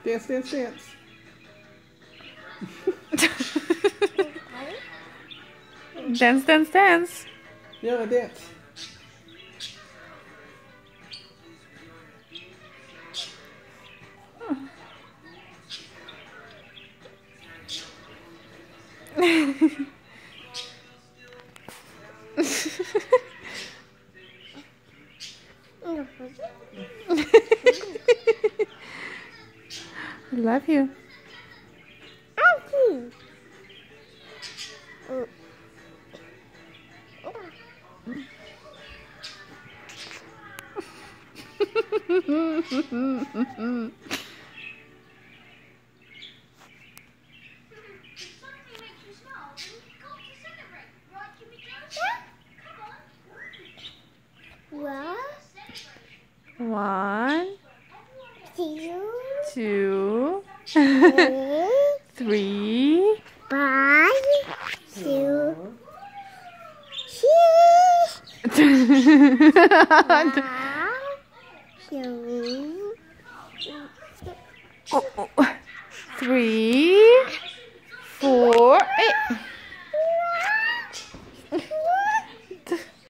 Dance, dance, dance. Dance, dance, dance. Yeah, dance. I love you. One, two, three, 5, 2, 6. oh, 3, 4, 8.